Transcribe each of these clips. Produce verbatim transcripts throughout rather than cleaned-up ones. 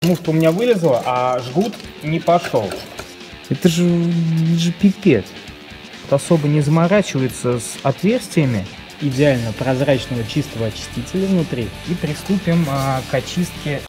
Муфта у меня вылезла, а жгут не пошел. Это же, это же пипец. Особо не заморачивается с отверстиями идеально прозрачного чистого очистителя внутри. И приступим а, к очистке.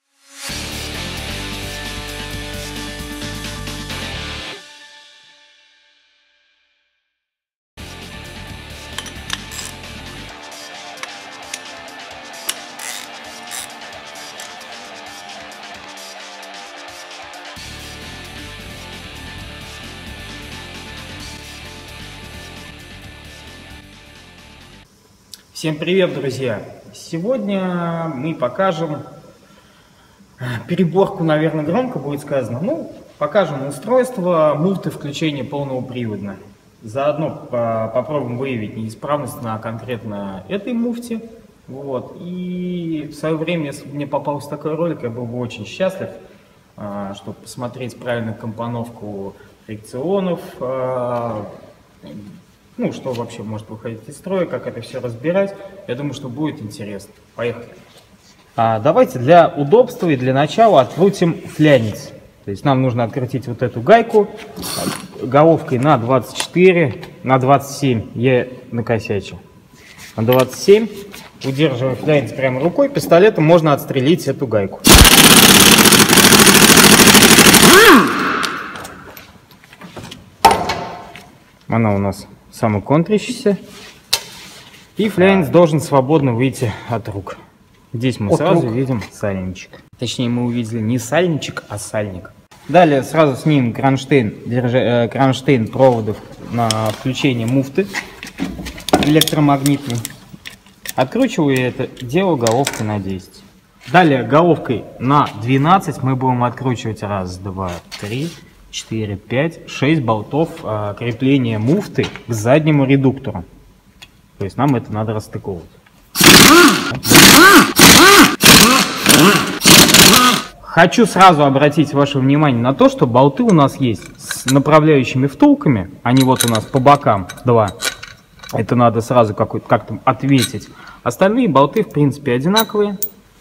Всем привет, друзья! Сегодня мы покажем переборку, наверное, громко будет сказано. Ну, покажем устройство муфты включения полного привода. Заодно попробуем выявить неисправность на конкретно этой муфте. Вот. И в свое время, если бы мне попался такой ролик, я был бы очень счастлив, чтобы посмотреть правильную компоновку фрикционов, ну, что вообще может выходить из строя, как это все разбирать. Я думаю, что будет интересно. Поехали. А, давайте для удобства и для начала открутим флянец. То есть нам нужно открутить вот эту гайку головкой на двадцать четыре, на двадцать семь я накосячил. На двадцать семь, удерживая флянец прямо рукой, пистолетом можно отстрелить эту гайку. Она у нас самоконтрящаяся. И флянец должен свободно выйти от рук. Здесь мы от сразу рук. видим сальничек. Точнее, мы увидели не сальничек, а сальник. Далее сразу снимем кронштейн, держа, э, кронштейн проводов на включение муфты электромагнитный. Откручиваю это дело головкой на десять. Далее головкой на двенадцать мы будем откручивать раз, два, три, четыре, пять, шесть болтов а, крепления муфты к заднему редуктору. То есть нам это надо расстыковывать. Хочу сразу обратить ваше внимание на то, что болты у нас есть с направляющими втулками. Они вот у нас по бокам два. Это надо сразу как-то ответить. Остальные болты в принципе одинаковые.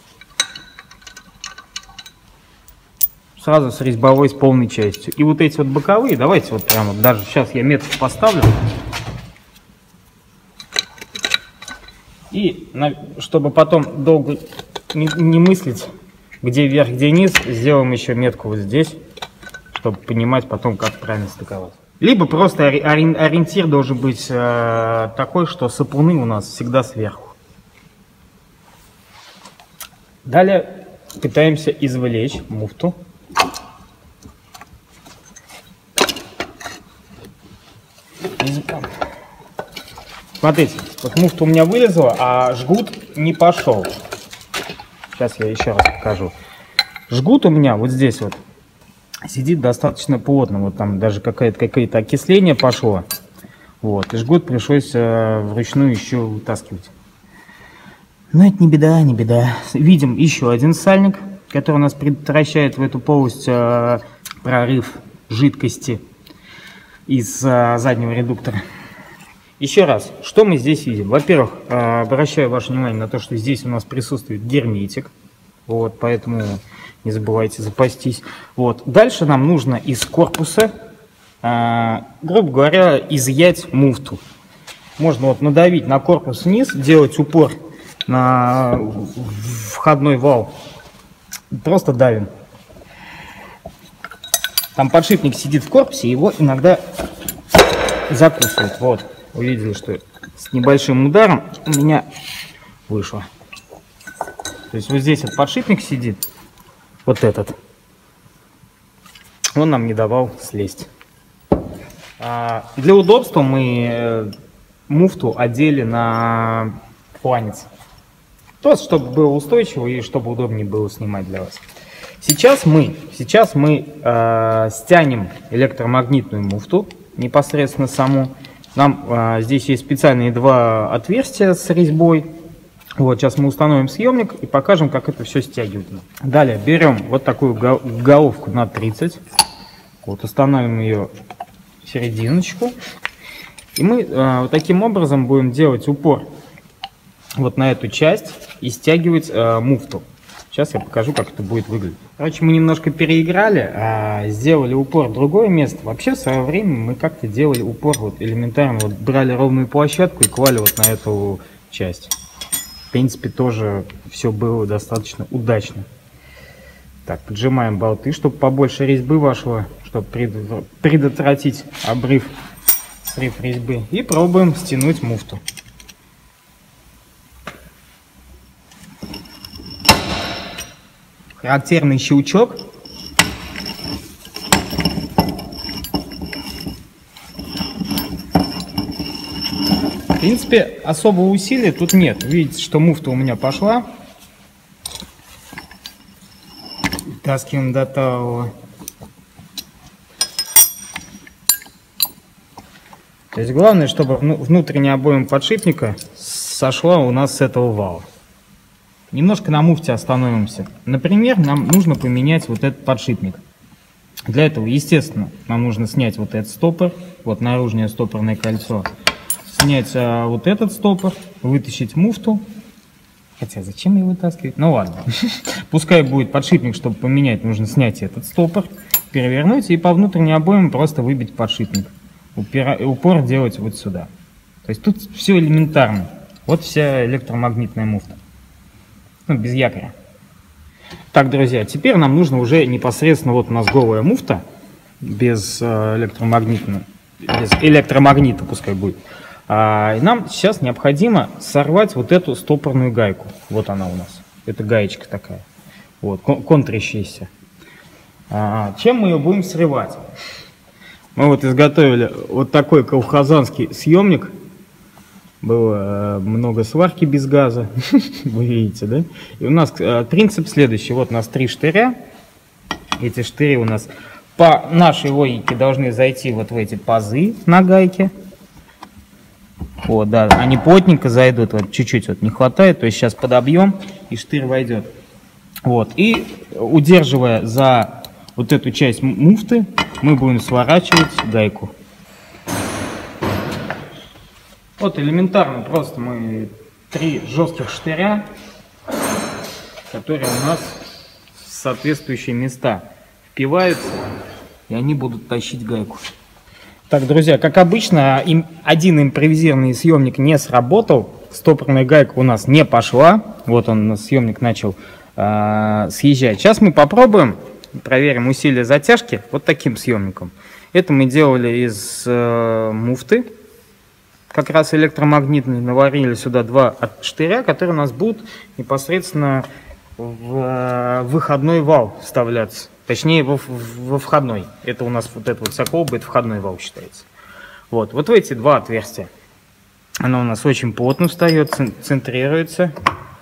Сразу с резьбовой с полной частью. И вот эти вот боковые, давайте вот прямо, даже сейчас я метку поставлю. И на, чтобы потом долго не, не мыслить, где вверх, где низ, сделаем еще метку вот здесь, чтобы понимать потом, как правильно стыковать. Либо просто ори, ориентир должен быть э, такой, что сапуны у нас всегда сверху. Далее пытаемся извлечь муфту. Смотрите, вот муфта у меня вылезла, а жгут не пошел. Сейчас я еще раз покажу. Жгут у меня вот здесь вот сидит достаточно плотно. Вот там даже какое-то какое-то окисление пошло. Вот, и жгут пришлось э, вручную еще вытаскивать. Но это не беда, не беда. Видим еще один сальник, который у нас предотвращает в эту полость э, прорыв жидкости из э, заднего редуктора. Еще раз, что мы здесь видим? Во-первых, обращаю ваше внимание на то, что здесь у нас присутствует герметик. Вот, поэтому не забывайте запастись. Вот. Дальше нам нужно из корпуса, грубо говоря, изъять муфту. Можно вот надавить на корпус вниз, делать упор на входной вал. Просто давим. Там подшипник сидит в корпусе, его иногда закусывает. Вот. Увидели, что с небольшим ударом у меня вышло. То есть вот здесь вот подшипник сидит, вот этот. Он нам не давал слезть. А для удобства мы муфту одели на фланец. Просто чтобы было устойчиво и чтобы удобнее было снимать для вас. Сейчас мы, сейчас мы э, стянем электромагнитную муфту непосредственно саму. Нам а, здесь есть специальные два отверстия с резьбой. Вот, сейчас мы установим съемник и покажем, как это все стягивать. Далее берем вот такую головку на тридцать. Вот, установим ее в серединочку. И мы а, вот таким образом будем делать упор вот на эту часть и стягивать а, муфту. Сейчас я покажу, как это будет выглядеть. Короче, мы немножко переиграли, а сделали упор в другое место. Вообще, в свое время мы как-то делали упор вот элементарно. Вот брали ровную площадку и клали вот на эту часть. В принципе, тоже все было достаточно удачно. Так, поджимаем болты, чтобы побольше резьбы вошло, чтобы предотвратить обрыв, срыв резьбы. И пробуем стянуть муфту. Характерный щелчок. В принципе, особого усилия тут нет. Видите, что муфта у меня пошла. Таскиваем до талого. То есть главное, чтобы внутренняя обойма подшипника сошла у нас с этого вала. Немножко на муфте остановимся. Например, нам нужно поменять вот этот подшипник. Для этого, естественно, нам нужно снять вот этот стопор, вот наружное стопорное кольцо, снять а, вот этот стопор, вытащить муфту. Хотя зачем ее вытаскивать? Ну ладно. Пускай будет подшипник, чтобы поменять, нужно снять этот стопор, перевернуть и по внутренней обойме просто выбить подшипник. Упира... Упор делать вот сюда. То есть тут все элементарно. Вот вся электромагнитная муфта. Ну, без якоря. Так, друзья, теперь нам нужно уже непосредственно, вот у нас голая муфта, без э, электромагнитного, без электромагнита пускай будет. А, и нам сейчас необходимо сорвать вот эту стопорную гайку. Вот она у нас. Это гаечка такая. Вот, кон контрящаяся. А, чем мы ее будем срывать? Мы вот изготовили вот такой колхозанский съемник. Было много сварки без газа, вы видите, да? И у нас принцип следующий. Вот у нас три штыря. Эти штыри у нас по нашей логике должны зайти вот в эти пазы на гайке. Вот, да, они плотненько зайдут, вот чуть-чуть вот не хватает, то есть сейчас подобьем и штырь войдет. Вот, и удерживая за вот эту часть муфты, мы будем сворачивать гайку. Вот элементарно, просто мы три жестких штыря, которые у нас в соответствующие места впиваются, и они будут тащить гайку. Так, друзья, как обычно, им, один импровизированный съемник не сработал, стопорная гайка у нас не пошла, вот он, съемник начал э, съезжать. Сейчас мы попробуем, проверим усилие затяжки вот таким съемником. Это мы делали из э, муфты. Как раз электромагнитный, наварили сюда два штыря, которые у нас будут непосредственно в выходной вал вставляться. Точнее, во, во входной. Это у нас вот это вот сокол, это входной вал считается. Вот, вот в эти два отверстия. Оно у нас очень плотно встает, центрируется.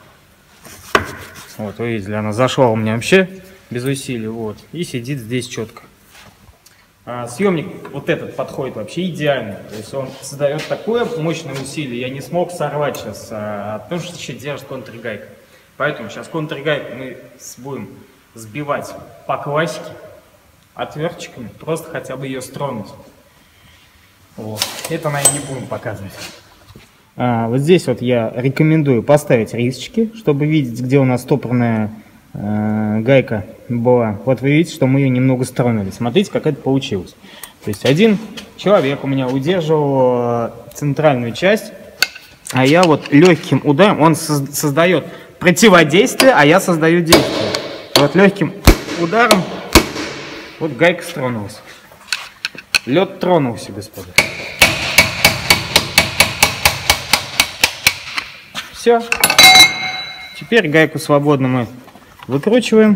Вот, вы видели, она зашла у меня вообще без усилий. Вот, и сидит здесь четко. Съемник вот этот подходит вообще идеально, то есть он создает такое мощное усилие, я не смог сорвать сейчас, а, потому что еще держит контргайка. Поэтому сейчас контргайку мы будем сбивать по классике отверточками, просто хотя бы ее стронуть. Вот. Это, наверное, не будем показывать. А, вот здесь вот я рекомендую поставить рисочки, чтобы видеть, где у нас стопорная э, гайка была. Вот вы видите, что мы ее немного стронули. Смотрите, как это получилось. То есть один человек у меня удерживал центральную часть, а я вот легким ударом, он создает противодействие, а я создаю действие. Вот легким ударом вот гайка стронулась. Лед тронулся, господа. Все. Теперь гайку свободно мы выкручиваем.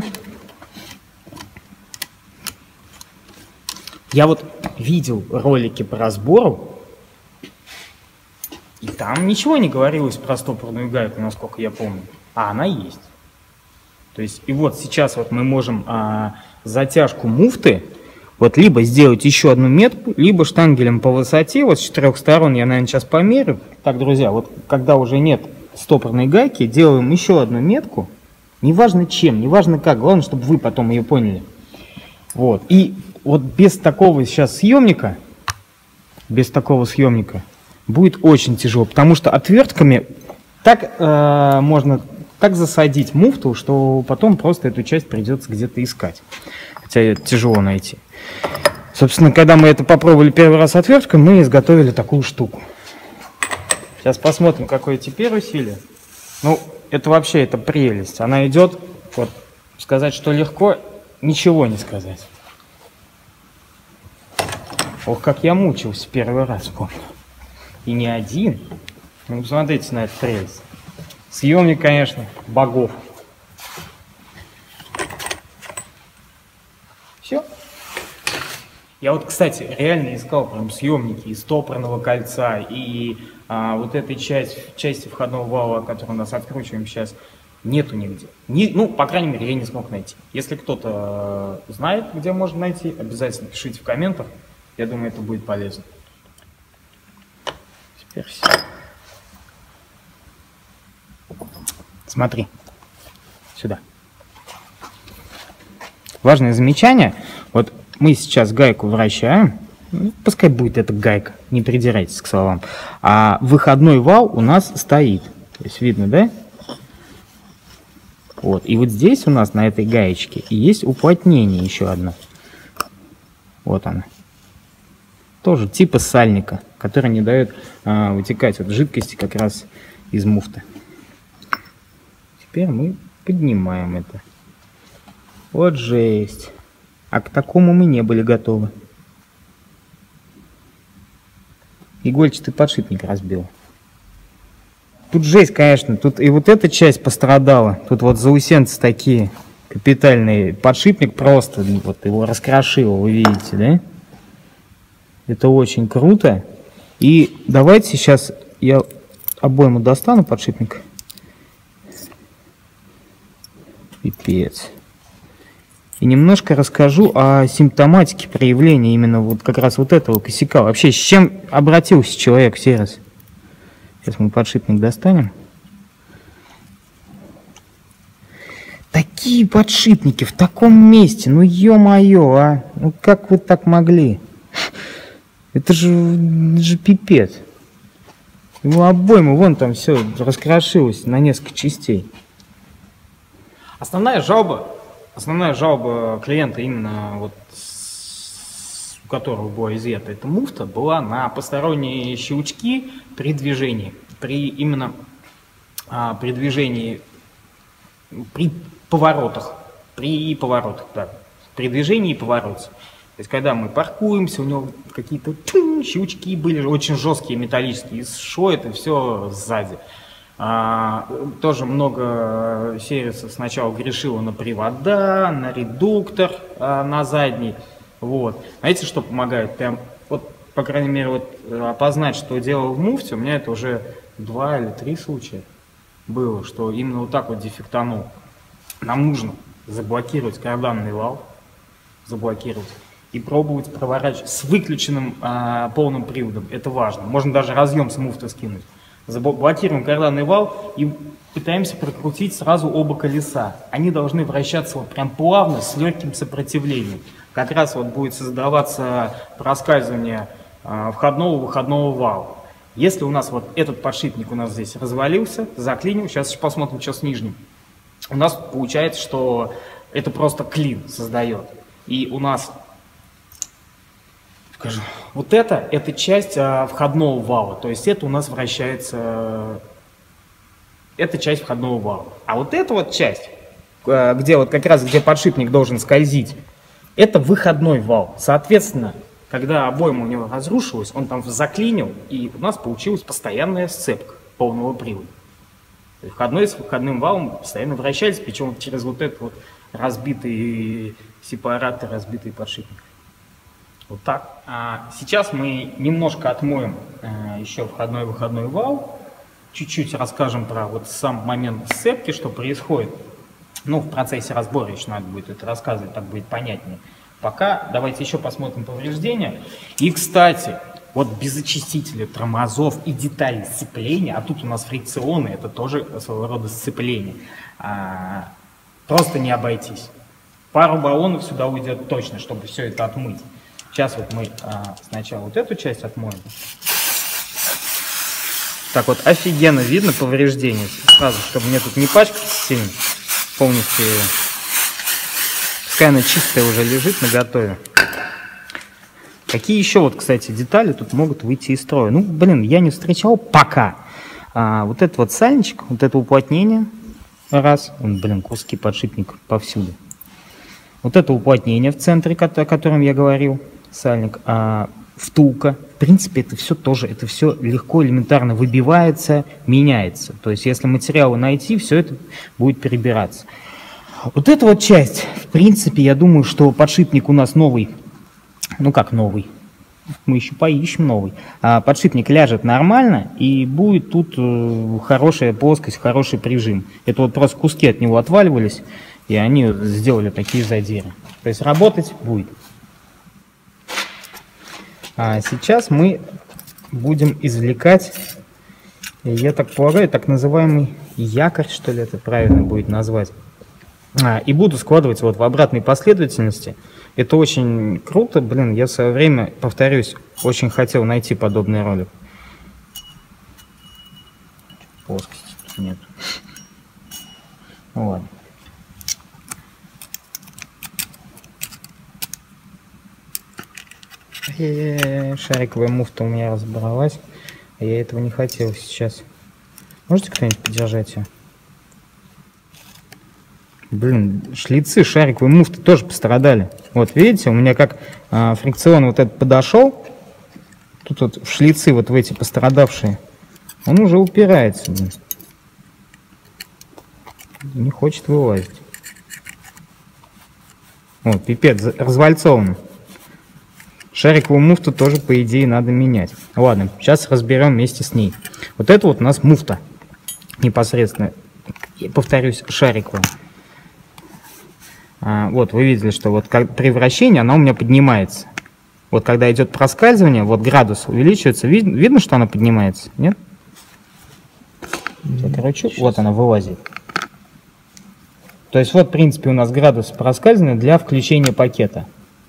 Я вот видел ролики по разбору, и там ничего не говорилось про стопорную гайку, насколько я помню. А она есть. То есть, и вот сейчас вот мы можем а, затяжку муфты вот либо сделать еще одну метку, либо штангелем по высоте, вот с четырех сторон я, наверное, сейчас померю. Так, друзья, вот когда уже нет стопорной гайки, делаем еще одну метку, неважно чем, неважно как, главное, чтобы вы потом ее поняли. Вот, и вот без такого сейчас съемника, без такого съемника будет очень тяжело, потому что отвертками так э, можно так засадить муфту, что потом просто эту часть придется где-то искать. Хотя ее тяжело найти. Собственно, когда мы это попробовали первый раз отверткой, мы изготовили такую штуку. Сейчас посмотрим, какое теперь усилие. Ну, это вообще, это прелесть. Она идет, вот, сказать, что легко, ничего не сказать. Ох, как я мучился первый раз, помню. И не один. Ну, посмотрите на этот прелесть. Съемник, конечно, богов. Все. Я вот, кстати, реально искал прям съемники из топорного кольца и а, вот этой части, части входного вала, которую у нас откручиваем сейчас, нету нигде. Не, ну, по крайней мере, я не смог найти. Если кто-то знает, где можно найти, обязательно пишите в комментах. Я думаю, это будет полезно. Теперь все. Смотри. Сюда. Важное замечание. Вот мы сейчас гайку вращаем. Ну, пускай будет эта гайка. Не придирайтесь к словам. А выходной вал у нас стоит. То есть видно, да? Вот. И вот здесь у нас на этой гаечке есть уплотнение еще одно. Вот оно. Тоже типа сальника, который не дает а, вытекать от жидкости как раз из муфты. Теперь мы поднимаем это. Вот жесть. А к такому мы не были готовы. Игольчатый подшипник разбил. Тут жесть, конечно. Тут и вот эта часть пострадала. Тут вот заусенцы такие капитальные. Подшипник просто вот его раскрошило, вы видите, да? Это очень круто. И давайте сейчас я обойму достану подшипник. Пипец. И немножко расскажу о симптоматике проявления именно вот как раз вот этого косяка. Вообще, с чем обратился человек в сервис? Сейчас мы подшипник достанем. Такие подшипники в таком месте, ну ё-моё, а. Ну как вы так могли? Это же, это же пипец. Его обойму, вон там все раскрошилось на несколько частей. Основная жалоба, основная жалоба клиента, именно вот с, у которого была изъята эта муфта, была на посторонние щелчки при движении. При именно а, при движении, при поворотах. При поворотах, да. При движении и повороте. То есть, когда мы паркуемся, у него какие-то щелчки были очень жесткие, металлические, и шло это все сзади. А, тоже много сервисов сначала грешило на привода, на редуктор, а, на задний. Вот. Знаете, что помогает? Прям, вот, по крайней мере, вот, опознать, что дело в муфте, у меня это уже два или три случая было, что именно вот так вот дефектанул. Нам нужно заблокировать карданный вал, заблокировать. И пробовать проворачивать с выключенным а, полным приводом. Это важно. Можно даже разъем с муфты скинуть. Блокируем карданный вал и пытаемся прокрутить сразу оба колеса. Они должны вращаться вот прям плавно, с легким сопротивлением. Как раз вот будет создаваться проскальзывание а, входного-выходного вала. Если у нас вот этот подшипник у нас здесь развалился, заклинил, сейчас посмотрим, что с нижним. У нас получается, что это просто клин создает. И у нас... Скажу. Вот это, это часть а, входного вала, то есть это у нас вращается, это часть входного вала. А вот эта вот часть, а, где вот как раз, где подшипник должен скользить, это выходной вал. Соответственно, когда обойма у него разрушилась, он там заклинил, и у нас получилась постоянная сцепка полного привода. Входной с выходным валом постоянно вращались, причем через вот этот вот разбитый сепаратор, разбитый подшипник. Вот так. А сейчас мы немножко отмоем а, еще входной и выходной вал. Чуть-чуть расскажем про вот сам момент сцепки, что происходит. Ну, в процессе разбора еще надо будет это рассказывать, так будет понятнее. Пока давайте еще посмотрим повреждения. И, кстати, вот без очистителя тормозов и деталей сцепления, а тут у нас фрикционы, это тоже своего рода сцепление, а, просто не обойтись. Пару баллонов сюда уйдет точно, чтобы все это отмыть. Сейчас вот мы а, сначала вот эту часть отмоем. Так вот офигенно видно повреждение. Сразу, чтобы мне тут не пачкать сильно. Полностью. Пускай она чистая уже лежит наготове. Какие еще вот, кстати, детали тут могут выйти из строя? Ну, блин, я не встречал пока. А, вот этот вот сальничек, вот это уплотнение. Раз. Вон, блин, куски подшипника повсюду. Вот это уплотнение в центре, о котором я говорил. Сальник. А, втулка. В принципе, это все тоже, это все легко, элементарно выбивается, меняется. То есть, если материалы найти, все это будет перебираться. Вот эта вот часть, в принципе, я думаю, что подшипник у нас новый. Ну как новый? Мы еще поищем новый. А подшипник ляжет нормально, и будет тут э, хорошая плоскость, хороший прижим. Это вот просто куски от него отваливались, и они сделали такие задиры. То есть работать будет. А сейчас мы будем извлекать, я так полагаю, так называемый якорь, что ли, это правильно будет назвать. А, и буду складывать вот в обратной последовательности. Это очень круто, блин, я в свое время, повторюсь, очень хотел найти подобный ролик. Плоскости тут нет. Вот. Э-э-э, шариковая муфта у меня разобралась, а я этого не хотел сейчас. Можете кто-нибудь подержать ее? Блин, шлицы шариковой муфты тоже пострадали. Вот видите, у меня как а, фрикцион вот этот подошел, тут вот в шлицы вот в эти пострадавшие, он уже упирается. Блин. Не хочет вылазить. Вот, пипец, развальцован. Шариковую муфту тоже, по идее, надо менять. Ладно, сейчас разберем вместе с ней. Вот это вот у нас муфта. Непосредственно, повторюсь, шариковая. А, вот, вы видели, что вот как, при вращении она у меня поднимается. Вот когда идет проскальзывание, вот градус увеличивается. Вид, видно, что она поднимается? Нет? Я, короче, вот она вылазит. То есть вот, в принципе, у нас градус проскальзывания для включения пакета.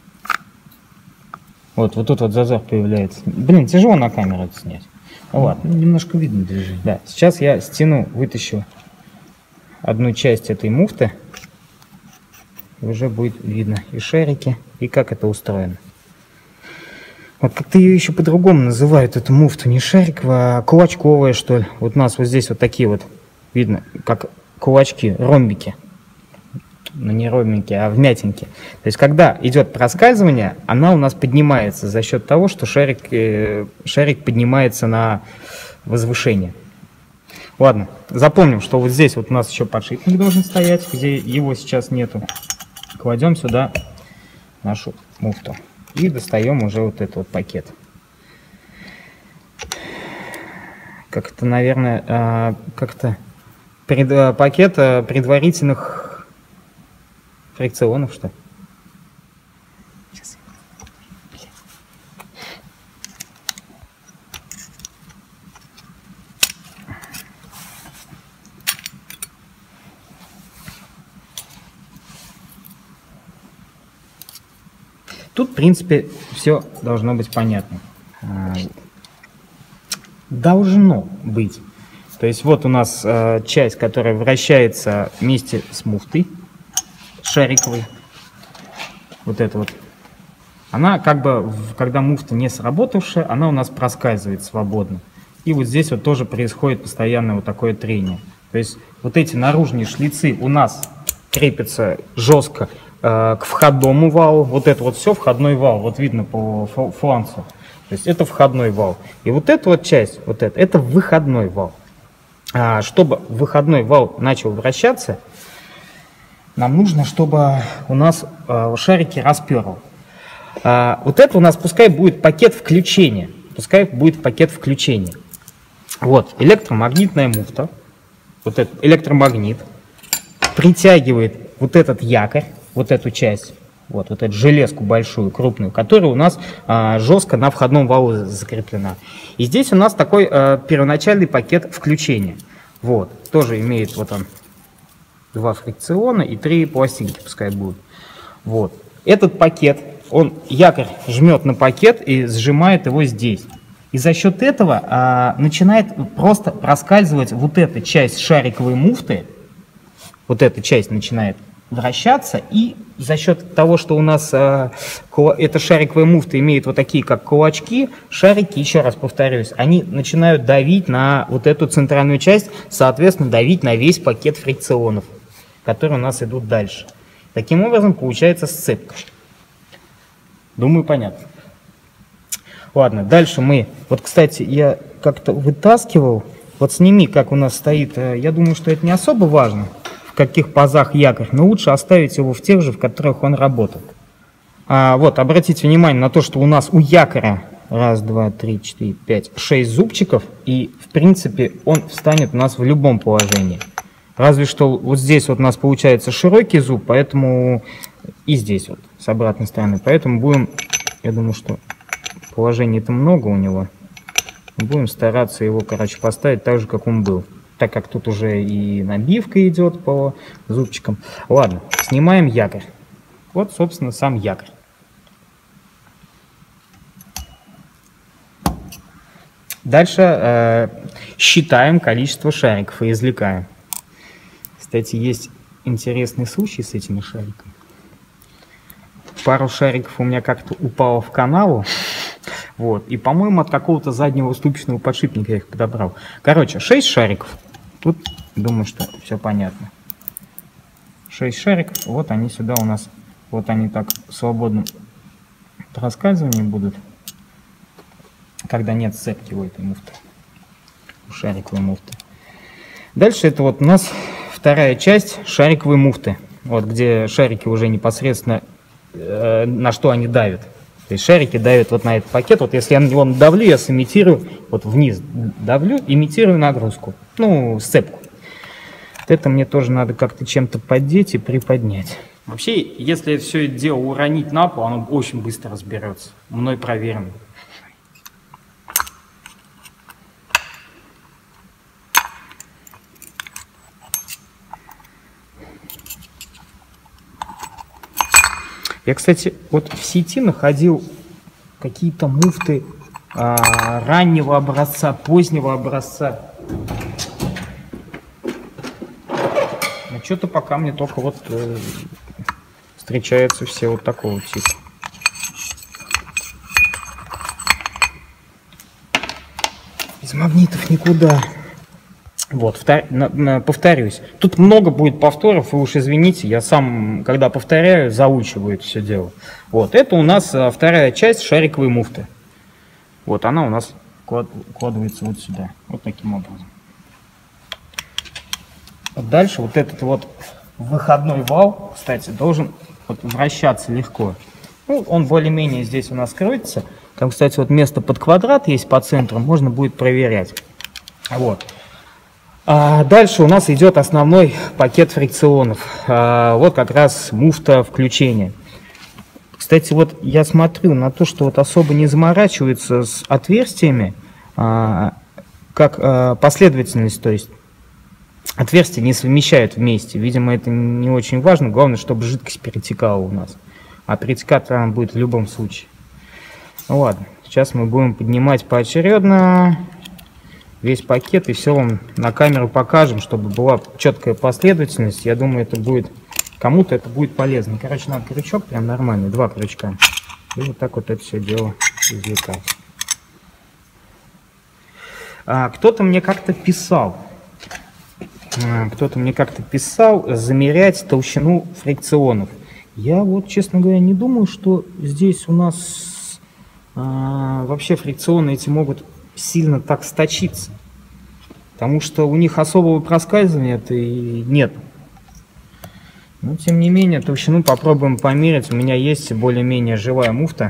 Вот, вот тут вот зазор появляется. Блин, тяжело на камеру это снять. Ну, ладно. Ну, немножко видно движение. Да, сейчас я стяну, вытащу одну часть этой муфты. И уже будет видно и шарики, и как это устроено. Вот как-то ее еще по-другому называют, эту муфту. Не шариковая, а кулачковая, что ли. Вот у нас вот здесь вот такие вот, видно, как кулачки, ромбики. Ну, не ромбики, а вмятинки. То есть, когда идет проскальзывание, она у нас поднимается за счет того, что шарик, э, шарик поднимается на возвышение. Ладно, запомним, что вот здесь вот у нас еще подшипник должен стоять, где его сейчас нету. Кладем сюда нашу муфту и достаем уже вот этот вот пакет. Как-то, наверное, как-то пред, пакет предварительных фрикционов, что ли? Сейчас. Тут, в принципе, все должно быть понятно. Должно быть. То есть вот у нас э, часть, которая вращается вместе с муфтой шариковой. Вот это вот. Она как бы, когда муфта не сработавшая, она у нас проскальзывает свободно. И вот здесь вот тоже происходит постоянное вот такое трение. То есть вот эти наружные шлицы у нас крепятся жестко к входному валу. Вот это вот все входной вал. Вот видно по фланцу. То есть это входной вал. И вот эта вот часть, вот это, это выходной вал. А, чтобы выходной вал начал вращаться, нам нужно, чтобы у нас а, шарики расперло. А, вот это у нас пускай будет пакет включения. Пускай будет пакет включения. Вот электромагнитная муфта. Вот этот электромагнит притягивает вот этот якорь. Вот эту часть, вот, вот эту железку большую, крупную, которая у нас а, жестко на входном валу закреплена. И здесь у нас такой а, первоначальный пакет включения. Вот, тоже имеет вот он два фрикциона и три пластинки, пускай будут. Вот, этот пакет, он якорь жмет на пакет и сжимает его здесь. И за счет этого а, начинает просто проскальзывать вот эта часть шариковой муфты, вот эта часть начинает вращаться, и за счет того, что у нас а, эта шариковая муфта имеет вот такие как кулачки, шарики, еще раз повторюсь, они начинают давить на вот эту центральную часть, соответственно, давить на весь пакет фрикционов, которые у нас идут дальше. Таким образом получается сцепка. Думаю, понятно. Ладно, дальше мы... Вот, кстати, я как-то вытаскивал. Вот сними, как у нас стоит. Я думаю, что это не особо важно, в каких пазах якорь, но лучше оставить его в тех же, в которых он работает. А, вот, обратите внимание на то, что у нас у якоря раз, два, три, четыре, пять, шесть зубчиков, и, в принципе, он встанет у нас в любом положении. Разве что вот здесь вот у нас получается широкий зуб, поэтому и здесь вот с обратной стороны. Поэтому будем, я думаю, что положений-то много у него. Будем стараться его, короче, поставить так же, как он был. Так как тут уже и набивка идет по зубчикам. Ладно, снимаем якорь. Вот, собственно, сам якорь. Дальше э, считаем количество шариков и извлекаем. Кстати, есть интересный случай с этими шариками. Пару шариков у меня как-то упало в канаву. Вот. И, по-моему, от какого-то заднего ступичного подшипника я их подобрал. Короче, шесть шариков. Тут, думаю, что все понятно. шесть шариков. Вот они сюда у нас. Вот они так в свободном проскальзывании будут. Когда нет сцепки у этой муфты. У шариковой муфты. Дальше это вот у нас вторая часть шариковой муфты. Вот где шарики уже непосредственно э, на что они давят. То есть шарики давят вот на этот пакет. Вот если я на него надавлю, я сымитирую, вот вниз давлю, имитирую нагрузку. Ну, сцепку. Вот это мне тоже надо как-то чем-то поддеть и приподнять. Вообще, если все это дело уронить на пол, оно очень быстро разберется. Мной проверено. Я, кстати, вот в сети находил какие-то муфты а, раннего образца, позднего образца. Но что-то пока мне только вот э, встречаются все вот такого типа. Из магнитов никуда. Вот, повторюсь. Тут много будет повторов, и уж извините, я сам, когда повторяю, заучиваю это все дело. Вот, это у нас вторая часть шариковой муфты. Вот она у нас укладывается вот сюда, вот таким образом. Вот дальше вот этот вот выходной вал, кстати, должен вот вращаться легко. Ну, он более-менее здесь у нас крутится. Там, кстати, вот место под квадрат есть по центру, можно будет проверять. Вот. А дальше у нас идет основной пакет фрикционов. А, вот как раз муфта включения. Кстати, вот я смотрю на то, что вот особо не заморачиваются с отверстиями, а, как а, последовательность, то есть отверстия не совмещают вместе. Видимо, это не очень важно. Главное, чтобы жидкость перетекала у нас. А перетекать она будет в любом случае. Ну ладно, сейчас мы будем поднимать поочередно весь пакет и все вам на камеру покажем, чтобы была четкая последовательность. Я думаю, это будет кому-то это будет полезно. Короче, надо крючок прям нормальный, два крючка. И вот так вот это все дело извлекать. А, кто-то мне как-то писал, а, кто-то мне как-то писал замерять толщину фрикционов. Я вот, честно говоря, не думаю, что здесь у нас а, вообще фрикционы эти могут сильно так сточиться, потому что у них особого проскальзывания-то и нет. Но тем не менее толщину попробуем померить. У меня есть более-менее живая муфта,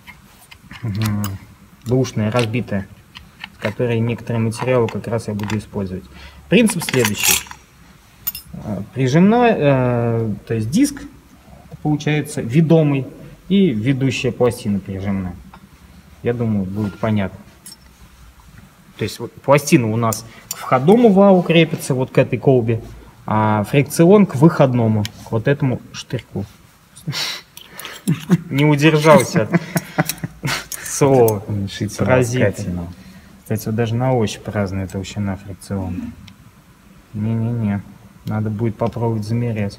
бэушная, разбитая, с которой некоторые материалы как раз я буду использовать. Принцип следующий: прижимной, э, то есть диск получается ведомый и ведущая пластина прижимная. Я думаю, будет понятно. То есть вот пластина у нас к входному валу крепится, вот к этой колбе, а фрикцион к выходному, к вот этому штырьку. Не удержался от фрикцион. Поразительно. Кстати, вот даже на ощупь разная толщина фрикциона. Не-не-не. Надо будет попробовать замерять.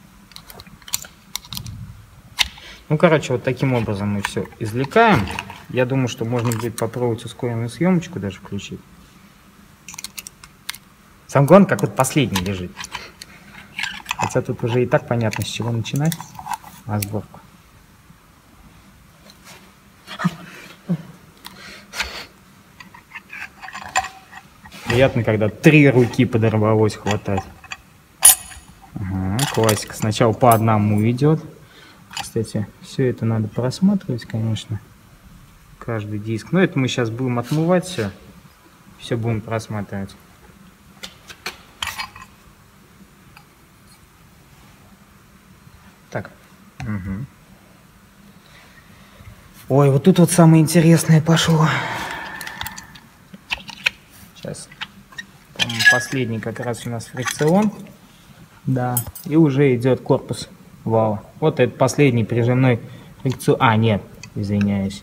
Ну, короче, вот таким образом мы все извлекаем. Я думаю, что можно будет попробовать ускоренную съемочку даже включить. Самое главное, как вот последний лежит. Хотя тут уже и так понятно, с чего начинать разборку. Приятно, когда три руки подорвалось хватать. Ага, классика. Сначала по одному идет. Кстати, все это надо просматривать, конечно. Каждый диск. Но это мы сейчас будем отмывать все. Все будем просматривать. Так. Угу. Ой, вот тут вот самое интересное пошло. Сейчас. Последний как раз у нас фрикцион. Да. И уже идет корпус вала. Вот это последний прижимной фрикцион. А, нет, извиняюсь.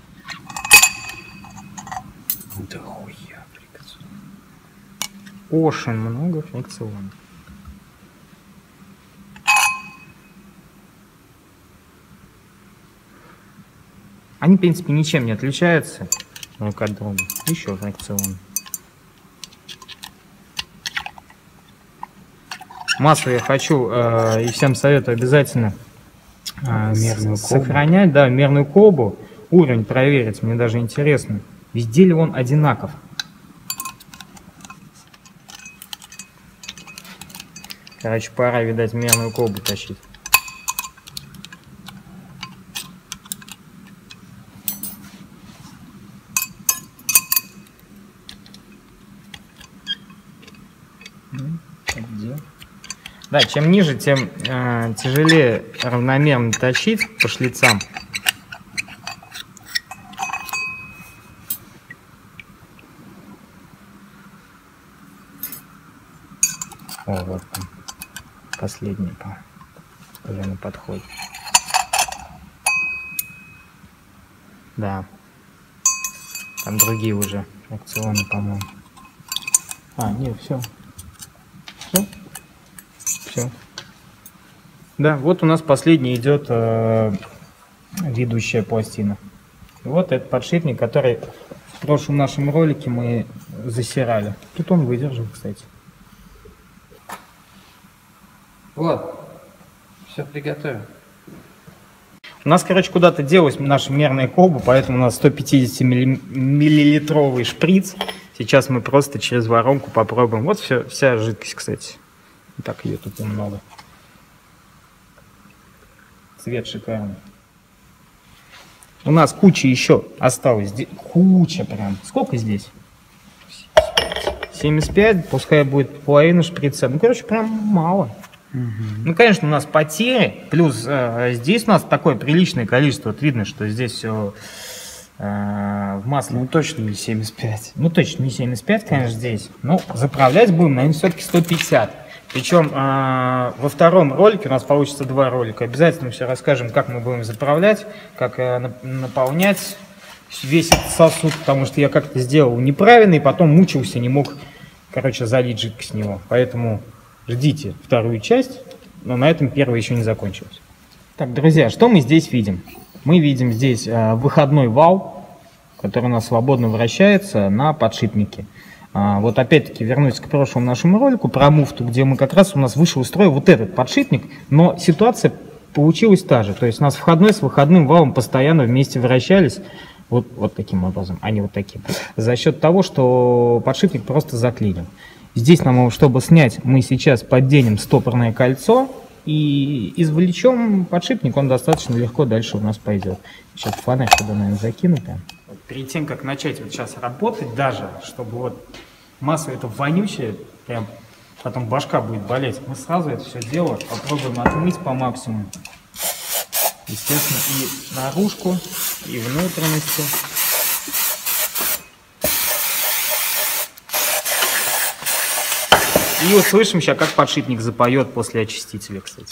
Да хуя фрикцион. Очень много фрикциона. Они, в принципе, ничем не отличаются друг от друга. Еще фрикцион. Массу я хочу э, и всем советую обязательно э, мерную сохранять, да, мерную колбу, уровень проверить, мне даже интересно, везде ли он одинаков. Короче, пора, видать, мерную колбу тащить. Где? Да, чем ниже, тем э, тяжелее равномерно тащить по шлицам. О, вот там. Последний уже на подходе. Да. Там другие уже фрикционы, по-моему. А, нет, все. Все. Все. Да, вот у нас последний идет э, ведущая пластина. Вот этот подшипник, который в прошлом нашем ролике мы засирали. Тут он выдержал, кстати. Вот, все приготовил. У нас, короче, куда-то делась наша мерная колба, поэтому у нас сто пятидесятимиллилитровый шприц. Сейчас мы просто через воронку попробуем. Вот все, вся жидкость, кстати. Так, ее тут немного. Цвет шикарный. У нас куча еще осталось. Куча прям. Сколько здесь? семьдесят пять. Пускай будет половина шприца. Ну, короче, прям мало. Угу. Ну, конечно, у нас потери. Плюс э, здесь у нас такое приличное количество. Вот видно, что здесь все э, в масле. Ну, точно не семьдесят пять. Ну, точно не семьдесят пять, конечно, здесь. Но заправлять будем, наверное, все-таки сто пятьдесят. Причем э, во втором ролике у нас получится два ролика. Обязательно все расскажем, как мы будем заправлять, как э, наполнять весь этот сосуд, потому что я как-то сделал неправильно и потом мучился, не мог, короче, залить жидкость в него. Поэтому ждите вторую часть, но на этом первая еще не закончилась. Так, друзья, что мы здесь видим? Мы видим здесь э, выходной вал, который у нас свободно вращается на подшипнике. А, вот опять-таки вернусь к прошлому нашему ролику про муфту, где мы как раз у нас вышел из строя вот этот подшипник, но ситуация получилась та же. То есть у нас входной с выходным валом постоянно вместе вращались. Вот, вот таким образом, а не вот таким. За счет того, что подшипник просто заклинил. Здесь нам, чтобы снять, мы сейчас подденем стопорное кольцо и извлечем подшипник, он достаточно легко дальше у нас пойдет. Сейчас фонарь сюда, наверное, закину прям. Перед тем, как начать вот сейчас работать, даже, чтобы вот масло это вонючее, прям потом башка будет болеть, мы сразу это все дело попробуем отмыть по максимуму. Естественно, и наружку, и внутренности. И услышим сейчас, как подшипник запоет после очистителя, кстати.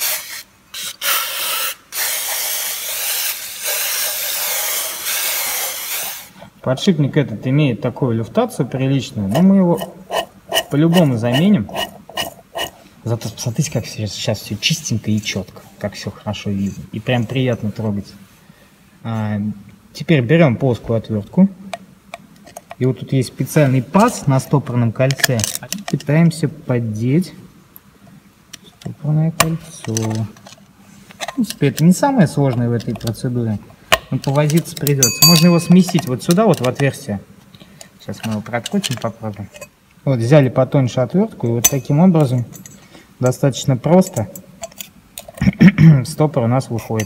Подшипник этот имеет такую люфтацию приличную, но мы его по-любому заменим. Зато посмотрите, как сейчас, сейчас все чистенько и четко, как все хорошо видно. И прям приятно трогать. А, теперь берем плоскую отвертку. И вот тут есть специальный паз на стопорном кольце. Пытаемся поддеть стопорное кольцо. В принципе, это не самое сложное в этой процедуре. Но повозиться придется. Можно его сместить вот сюда, вот в отверстие. Сейчас мы его прокрутим, попробуем. Вот, взяли потоньше отвертку, и вот таким образом достаточно просто стопор у нас выходит.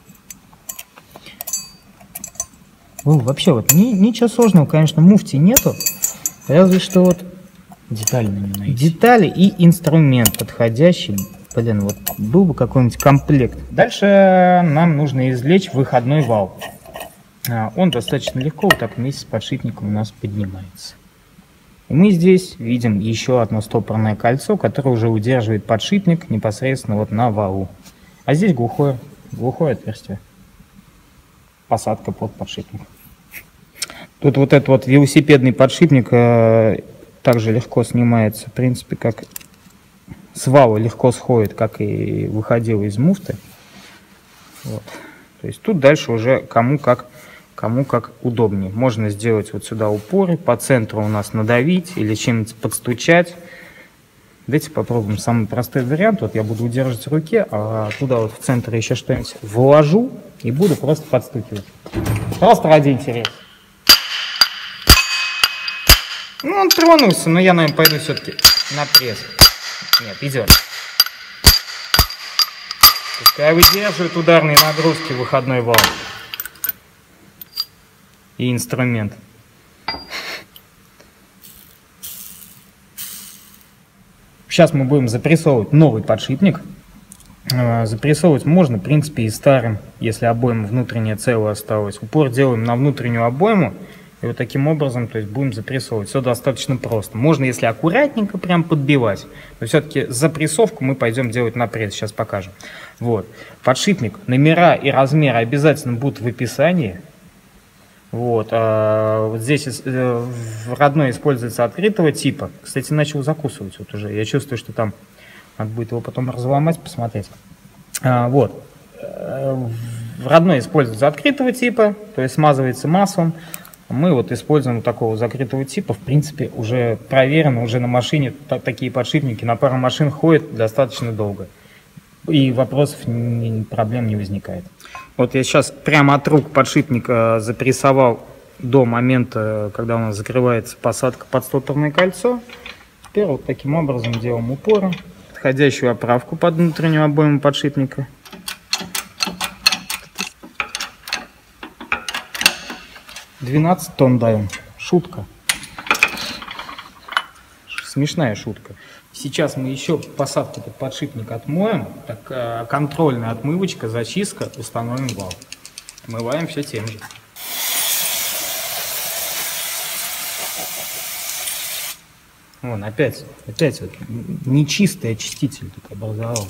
О, вообще вот ни, ничего сложного, конечно, в муфте нету. Разве что вот детали на нем найти. Детали и инструмент подходящий. Блин, вот был бы какой-нибудь комплект. Дальше нам нужно извлечь выходной вал. Он достаточно легко вот так вместе с подшипником у нас поднимается. И мы здесь видим еще одно стопорное кольцо, которое уже удерживает подшипник непосредственно вот на валу. А здесь глухое, глухое отверстие. Посадка под подшипник. Тут вот этот вот велосипедный подшипник э, также легко снимается, в принципе, как с вала легко сходит, как и выходил из муфты. Вот. То есть тут дальше уже кому как, кому как удобнее. Можно сделать вот сюда упоры, по центру у нас надавить или чем-нибудь подстучать. Давайте попробуем самый простой вариант. Вот я буду удерживать в руке, а туда вот в центр еще что-нибудь вложу и буду просто подстукивать. Просто ради интереса. Ну, он тронулся, но я, наверное, пойду все-таки на пресс. Нет, идет. Пускай выдерживает ударные нагрузки выходной вал. И инструмент. Сейчас мы будем запрессовывать новый подшипник. Запрессовывать можно, в принципе, и старым, если обойма внутренняя целая осталась. Упор делаем на внутреннюю обойму. И вот таким образом, то есть, будем запрессовывать. Все достаточно просто. Можно, если аккуратненько прям подбивать. Но все-таки запрессовку мы пойдем делать на пресс. Сейчас покажем. Вот. Подшипник, номера и размеры обязательно будут в описании. Вот. А вот здесь э, родной используется открытого типа. Кстати, начал закусывать вот уже. Я чувствую, что там надо будет его потом разломать, посмотреть. А, вот. Родной используется открытого типа, то есть смазывается маслом. Мы вот используем вот такого закрытого типа, в принципе, уже проверено, уже на машине так, такие подшипники на пару машин ходят достаточно долго. И вопросов, не, проблем не возникает. Вот я сейчас прямо от рук подшипника запрессовал до момента, когда у нас закрывается посадка под стопорное кольцо. Теперь вот таким образом делаем упоры, подходящую оправку под внутреннюю обойму подшипника. двенадцать тонн даем. Шутка. Смешная шутка. Сейчас мы еще посадку под подшипник отмоем. Так, контрольная отмывочка, зачистка, установим вал. Отмываем все тем же. Вон, опять, опять вот нечистый очиститель тут образовался.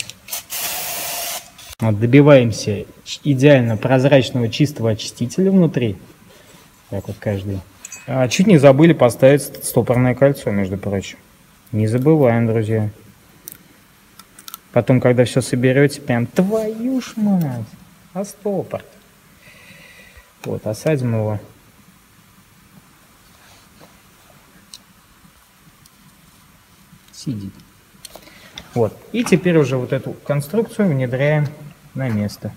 Вот, добиваемся идеально прозрачного чистого очистителя внутри. Так вот каждый. А, чуть не забыли поставить стопорное кольцо, между прочим. Не забываем, друзья. Потом, когда все соберете, прям твою ж мать. А стопор. Вот, осадим его. Сидит. Вот. И теперь уже вот эту конструкцию внедряем на место.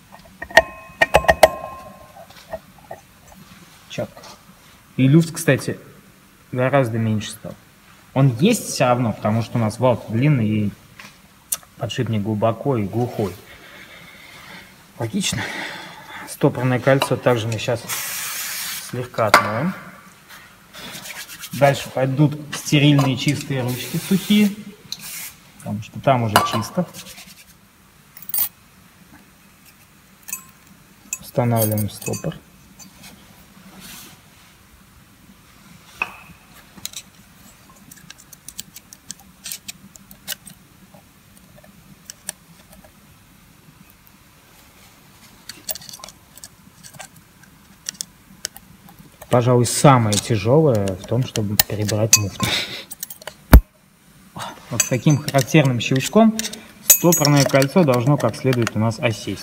Четко. И люфт, кстати, гораздо меньше стал. Он есть все равно, потому что у нас вал длинный и подшипник глубоко и глухой. Логично. Стопорное кольцо также мы сейчас слегка отмоем. Дальше пойдут стерильные чистые ручки сухие, потому что там уже чисто. Устанавливаем стопор. пожалуй, самое тяжелое в том, чтобы перебрать муфту. Вот с таким характерным щелчком стопорное кольцо должно как следует у нас осесть.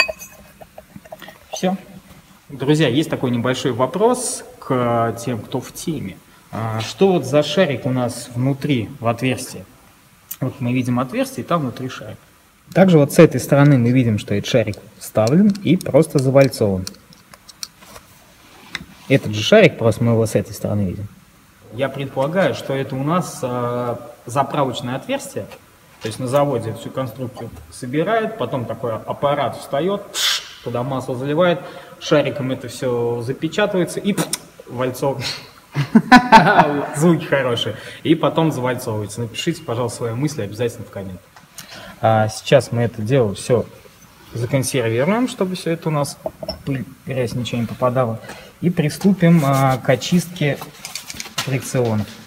Все. Друзья, есть такой небольшой вопрос к тем, кто в теме. Что вот за шарик у нас внутри, в отверстии? Вот мы видим отверстие, и там внутри шарик. Также вот с этой стороны мы видим, что этот шарик вставлен и просто завальцован. Этот же шарик, просто мы его с этой стороны видим. Я предполагаю, что это у нас э, заправочное отверстие. То есть на заводе всю конструкцию собирают, потом такой аппарат встает, туда масло заливает, шариком это все запечатывается и вальцов. Звуки хорошие. И потом завальцовывается. Напишите, пожалуйста, свои мысли обязательно в комментах. А сейчас мы это дело все законсервируем, чтобы все это у нас пыль, грязь, ничего не попадало. И приступим а, к очистке фрикционов.